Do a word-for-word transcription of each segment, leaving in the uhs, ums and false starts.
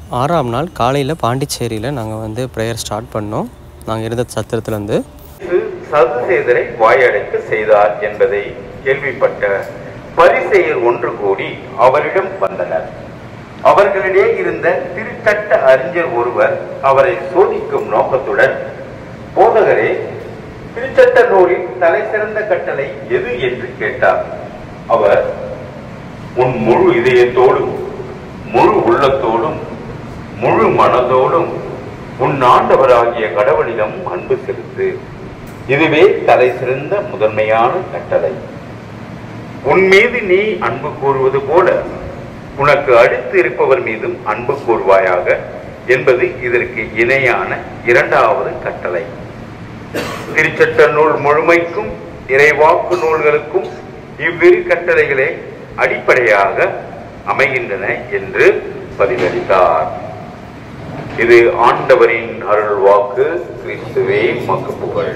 ஆறாம் நாள் காலையில் பாண்டிச்சேரியில் நாங்கள் வந்து ப்ரேயர் ஸ்டார்ட் பண்ணோம். நாங்கள் இருந்த சத்திரத்துலேருந்து சதுசேதரை வாயடைக்க செய்தார் என்பதை கேள்விப்பட்ட பரிசேயர் ஒன்று கூடி அவரிடம் வந்தனர். அவர்களிடையே இருந்த திருச்சட்ட அறிஞர் ஒருவர் அவரை சோதிக்கும் நோக்கத்துடன், போதகரே, திருச்சட்ட நூலில் தலை சிறந்த கட்டளை எது என்று கேட்டார். அவர், உன் முழு இதயத்தோடும் முழு உள்ளத்தோடும் முழு மனதோடும் உன் ஆண்டவராகிய கடவுளிடம் அன்பு செலுத்து, இதுவே தலை சிறந்த முதன்மையான கட்டளை. உன் மீது நீ அன்பு கூறுவது போல உனக்கு அடுத்து இருப்பவர் மீதும் அன்பு கூறுவாயாக என்பது இதற்கு இணையான இரண்டாவது கட்டளை. திருச்சட்ட நூல் முழுமைக்கும் இறைவாக்கு நூல்களுக்கும் இவ்விரு கட்டளைகளே அடிப்படையாக அமைகின்றன என்று பதிலளித்தார். இது ஆண்டவரின் அருள் வாக்கு. கிறிஸ்துவே உமக்கு புகழ்.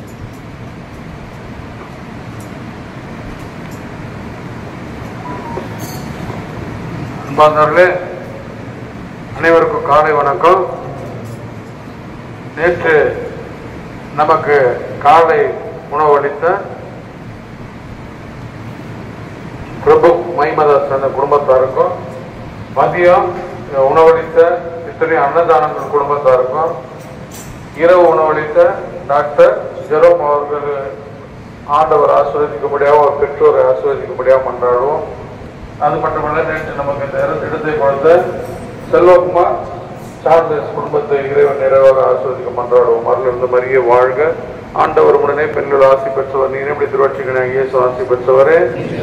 அன்பார்ந்தவர்களே, அனைவருக்கும் காலை வணக்கம். நேற்று நமக்கு காலை உணவளித்த பிரபு மைமதாஸ் அந்த குடும்பத்தாருக்கும், மதியம் உணவளித்த இத்தனை அன்னதானங்கள் குடும்பத்தாருக்கும், இரவு உணவளித்த டாக்டர் ஜெரோம் அவர்கள் ஆண்டவர் ஆசீர்வதிக்கும்படியாக, ஒரு பெற்றோரை ஆசீர்வதிக்கும்படியாக கொண்டாடுவோம். அது மட்டுமல்ல, நேற்று நமக்கு இந்த இடத்தை கொடுத்த செல்வகுமார் சார்லஸ் குடும்பத்தை இறைவன் நிறைவாக ஆசீர்வதிக்க மன்றாடுவோம். அருளிருந்த மரியே வாழ்க, ஆண்டவர் உடனே பெண்கள் ஆசி பெற்றவர், நீ எப்படி திருவட்சிகனாக இயேசு ஆசி பெற்றவரே.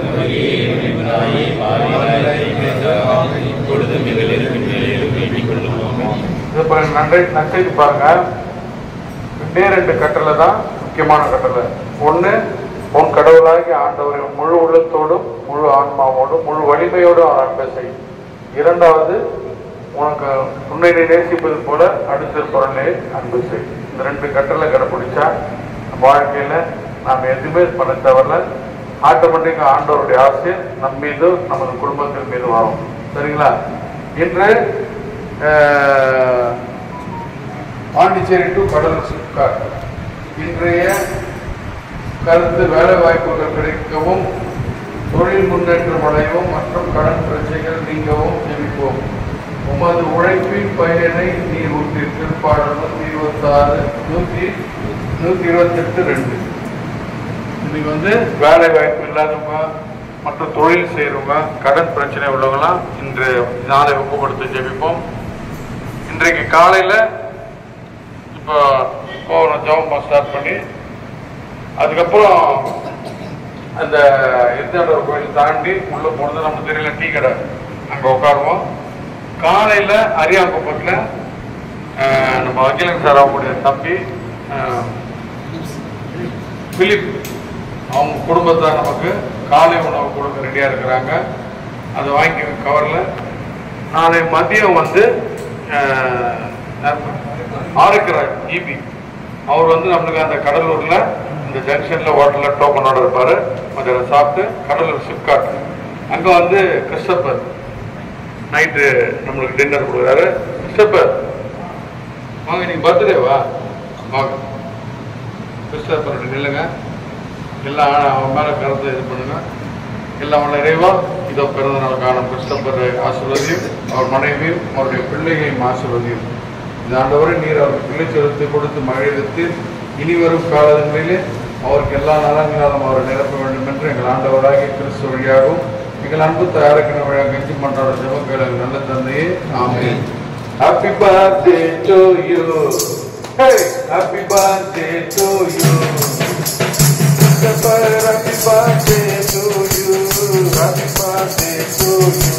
நன்றி நச்சைக்கு பாருங்க. ரெண்டே ரெண்டு கட்டளை தான் முக்கியமான கட்டளை. ஒண்ணு, உன் கடவுளாகி ஆண்டவரை முழு உள்ளத்தோடும் முழு ஆன்மாவோடும் முழு வலிமையோடும் அன்பை செய். இரண்டாவது, உனக்கு உன்னை நேசிப்பது போல அடுத்திருப்பவர்களே அன்பு செய். இந்த ரெண்டு கட்டளை கடைப்பிடிச்சா வாழ்க்கையில நாம் எதுவுமே பண்ண தவறல. ஆட்டோமேட்டிக்கா ஆண்டவருடைய ஆசை நம் மீதும் நமது குடும்பத்தின் மீது வரும். சரிங்களா? இன்று பாண்டிச்சேரி டு கடலூர் சிப்காட் இன்றைய கருத்து வேலை வாய்ப்புகள் கிடைக்கவும், தொழில் முன்னேற்றம் அடையவும் மற்றும் கடன் பிரச்சனைகள் நீங்கவும் ஜெபிப்போம். உமது உழைப்பின் பயனை நீர் ஊற்றி. திருப்பாடல் நூத்தி இருபத்தி ஆறு நூத்தி நூத்தி இருபத்தி எட்டு ரெண்டு. இன்னைக்கு வந்து வேலை வாய்ப்பு இல்லாதவங்க மற்றும் தொழில் செய்யறவங்க, கடன் பிரச்சனை உள்ளவங்களாம் இன்று நாளை ஒப்புப்படுத்த ஜெபிப்போம். இன்றைக்கு காலையில இப்போ போகணும், ஜெபம் ஸ்டார்ட் பண்ணி அதுக்கப்புறம் அந்த எத்தாண்டவர் கோயில் தாண்டி உள்ள போனது நம்ம தெரியல, டீ கடை அங்கே உட்காருவோம். காலையில் அரியாங்குப்பத்தில் நம்ம அகிலன் சார் அவங்களுடைய தம்பி பிலிப் அவங்க குடும்பத்தார் நமக்கு காலை உணவு கொடுக்க ரெடியாக இருக்கிறாங்க. அதை வாங்கி கவரில். நாளை மதியம் வந்து ஆரோக்கியராஜ் ஈபி அவர் வந்து நம்மளுக்கு அந்த கடலூரில் இந்த ஜங்ஷன்ல ஹோட்டல்ல டோக்கனோட இருப்பாரு. கொஞ்சம் சாப்பிட்டு கடலூர் சிப்காட் அங்க வந்து கிறிஸ்டபர் நைட்டு நம்மளுக்கு டின்னர் கொடுக்குறாரு. கிறிஸ்டபர் வாங்க, நீங்க பர்த்டேவா? வாங்க கிறிஸ்டபர் நில்லுங்க. எல்லாம் அவன் மேல கருத்து இது பண்ணுங்க. எல்லாம் உள்ள இறைவா, இதோ பிறந்த நாள் காணும் கிறிஸ்டபர் ஆசீர்வதியும், அவர் மனைவியும் அவருடைய பிள்ளைகளையும் ஆசீர்வதியும். இந்த ஆண்டவரை நீர் அவருக்கு பிள்ளை செலுத்தி கொடுத்து மழைத்து இனி வரும் காலங்களிலே அவருக்கு எல்லா நலங்களாலும் அவரை நிரப்ப வேண்டும் என்று எங்கள் ஆண்டவராகிய கிறிஸ்து வழியாகவும் எங்கள் அன்பு தயாரிக்கிற வழியாக கஞ்சி பண்றாட ஜெபங்கள் நல்ல தந்தையே, amen. Happy birthday to you. Hey, happy birthday to you. Happy birthday to you. Happy birthday to you.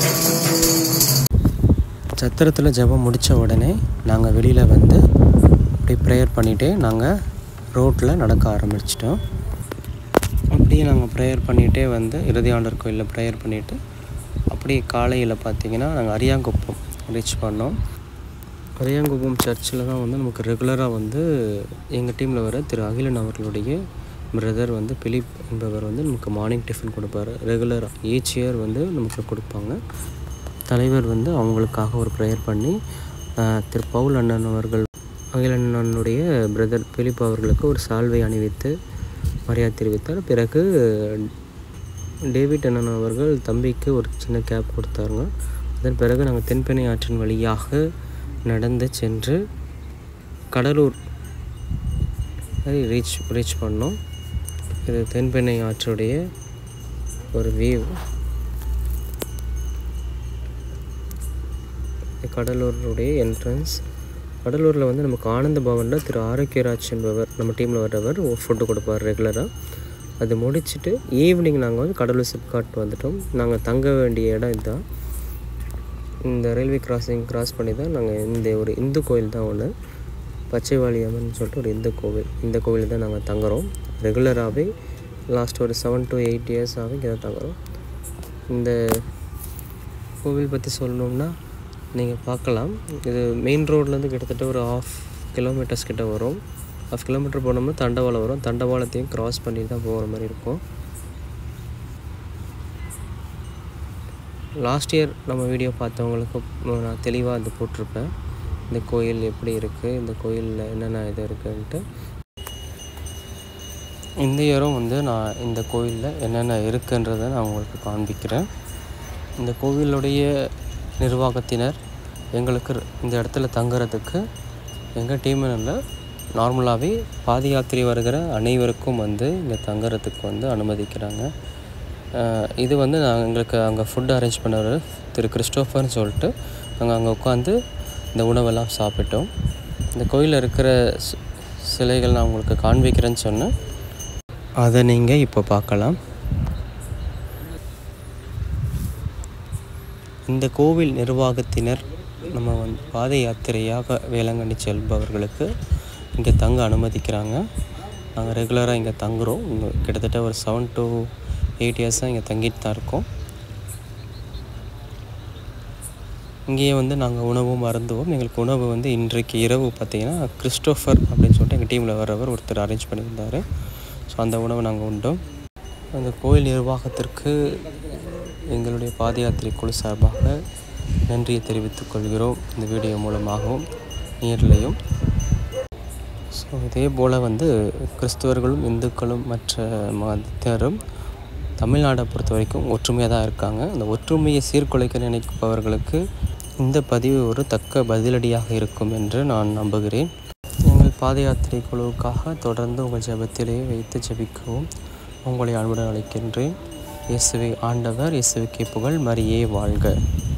சத்திரத்தில் ஜெபம் முடித்த உடனே நாங்கள் வெளியில் வந்து அப்படி ப்ரேயர் பண்ணிவிட்டு நாங்கள் ரோட்டில் நடக்க ஆரம்பிச்சிட்டோம். அப்படியே நாங்கள் ப்ரேயர் பண்ணிகிட்டே வந்து இறுதி ஆண்டவர் கோயிலில் ப்ரேயர் பண்ணிவிட்டு அப்படியே காலையில் பார்த்திங்கன்னா நாங்கள் அரியாங்குப்பம் ரீச் பண்ணோம். அரியாங்குப்பம் சர்ச்சில் தான் வந்து நமக்கு ரெகுலராக வந்து எங்கள் டீமில் வர திரு அகிலன் அவர்களுடைய பிரதர் வந்து பிலிப் என்பவர் வந்து நமக்கு மார்னிங் டிஃபன் கொடுப்பாரு. ரெகுலராக ஈச் இயர் வந்து நமக்கு கொடுப்பாங்க. தலைவர் வந்து அவங்களுக்காக ஒரு ப்ரேயர் பண்ணி திரு பவுல் அண்ணன் அவர்கள் அகில் அண்ணனுடைய பிரதர் பிலிப் அவர்களுக்கு ஒரு சால்வை அணிவித்து மரியாதை தெரிவித்தார். பிறகு டேவிட் அண்ணன் அவர்கள் தம்பிக்கு ஒரு சின்ன கேப் கொடுத்தாருங்க. அதன் பிறகு நாங்கள் தென்பெண்ணை ஆற்றின் வழியாக நடந்து சென்று கடலூர் ரீச் ரீச் பண்ணோம். இது தென்பெண்ணை ஆற்றுடைய ஒரு வியூ. கடலூருடைய என்ட்ரன்ஸ். கடலூரில் வந்து நமக்கு ஆனந்த பவனில் திரு ஆரோக்கியராஜ் என்பவர் நம்ம டீமில் வர்றவர் ஃபுட்டு கொடுப்பார் ரெகுலராக. அது முடிச்சுட்டு ஈவினிங் நாங்கள் வந்து கடலூர் சிப்காட் வந்துட்டோம். நாங்கள் தங்க வேண்டிய இடம் இதுதான். இந்த ரயில்வே கிராசிங் கிராஸ் பண்ணி தான் நாங்கள் இந்த ஒரு இந்து கோயில் தான் ஒன்று, பச்சைவாளி அம்மன் சொல்லிட்டு ஒரு இந்து கோவில். இந்த கோவில் தான் நாங்கள் தங்குறோம் ரெகுலராகவே. லாஸ்ட் ஒரு செவன் டு எயிட் இயர்ஸாகவே இங்கே தான் தங்குறோம். இந்த கோவில் பற்றி சொல்லணும்னா நீங்கள் பார்க்கலாம். இது மெயின் ரோட்லேருந்து கிட்டத்தட்ட ஒரு ஆஃப் கிலோமீட்டர்ஸ் கிட்ட வரும். ஆஃப் கிலோமீட்டர் போனோம்னா தண்டவாளம் வரும். தண்டவாளத்தையும் க்ராஸ் பண்ணி தான் போகிற மாதிரி இருக்கும். லாஸ்ட் இயர் நம்ம வீடியோ பார்த்தவங்களுக்கு நான் தெளிவாக அது போட்டிருப்பேன், இந்த கோயில் எப்படி இருக்குது, இந்த கோயிலில் என்னென்ன இது இருக்குன்ட்டு. இந்த இயரும் வந்து நான் இந்த கோயிலில் என்னென்ன இருக்குன்றதை நான் உங்களுக்கு காண்பிக்கிறேன். இந்த கோவிலுடைய நிர்வாகத்தினர் எங்களுக்கு இந்த இடத்துல தங்குறதுக்கு எங்கள் டீமில் நார்மலாகவே பாத யாத்திரை வருகிற அனைவருக்கும் வந்து இங்கே தங்குறதுக்கு வந்து அனுமதிக்கிறாங்க. இது வந்து நாங்கள் எங்களுக்கு அங்கே ஃபுட் அரேஞ்ச் பண்ணவர் திரு கிறிஸ்டோஃபர்னு சொல்லிட்டு நாங்கள் அங்கே உட்காந்து இந்த உணவெல்லாம் சாப்பிட்டோம். இந்த கோயிலில் இருக்கிற சிலைகள் நான் உங்களுக்கு காண்பிக்கிறேன்னு சொன்னேன், அதை நீங்கள் இப்போ பார்க்கலாம். இந்த கோவில் நிர்வாகத்தினர் நம்ம வந்து பாத யாத்திரையாக வேளாங்கண்ணி செல்பவர்களுக்கு இங்கே தங்க அனுமதிக்கிறாங்க. நாங்கள் ரெகுலராக இங்கே தங்குகிறோம். இங்கே கிட்டத்தட்ட ஒரு செவன் டு எயிட் இயர்ஸாக இங்கே தங்கிட்டு தான் இருக்கோம். இங்கேயே வந்து நாங்கள் உணவும் அருந்துவோம். எங்களுக்கு உணவு வந்து இன்றைக்கு இரவு பார்த்திங்கன்னா கிறிஸ்டோஃபர் அப்படின்னு சொல்லிட்டு எங்கள் டீமில் வர்றவர் ஒருத்தர் அரேஞ்ச் பண்ணியிருந்தார். ஸோ அந்த உணவை நாங்கள் உண்டோம். அந்த கோயில் நிர்வாகத்திற்கு எங்களுடைய பாத யாத்திரை குழு சார்பாக நன்றியை தெரிவித்துக் கொள்கிறோம், இந்த வீடியோ மூலமாகவும் நேரிலையும். ஸோ இதே போல் வந்து கிறிஸ்தவர்களும் இந்துக்களும் மற்ற மதத்தினரும் தமிழ்நாடை பொறுத்த வரைக்கும் ஒற்றுமையாக தான் இருக்காங்க. அந்த ஒற்றுமையை சீர்குலைக்க நினைப்பவர்களுக்கு இந்த பதிவு ஒரு தக்க பதிலடியாக இருக்கும் என்று நான் நம்புகிறேன். எங்கள் பாத யாத்திரை குழுவுக்காக தொடர்ந்து உங்கள் ஜெபத்திலே வைத்து ஜெபிக்கவும் உங்களை அன்புடன் அழைக்கின்றேன். இயேசுவே ஆண்டவர், இயேசுவுக்கே புகழ், மரியே வாழ்க.